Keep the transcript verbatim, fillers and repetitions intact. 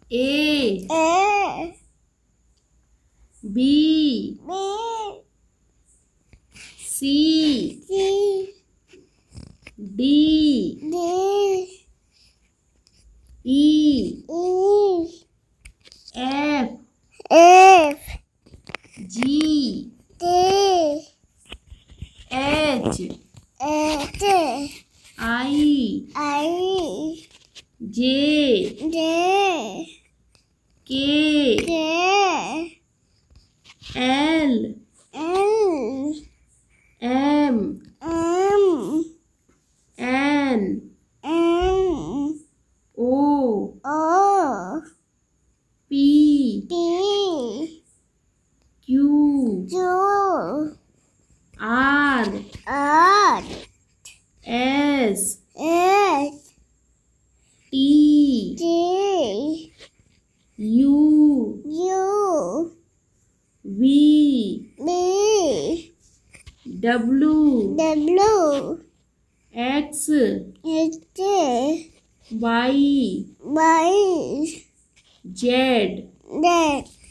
A A B B C C D D E E F F G D H H I I J J K K L L M M N N O O P P Q Q R R S S T T U U V B W W X H Y Y Z Z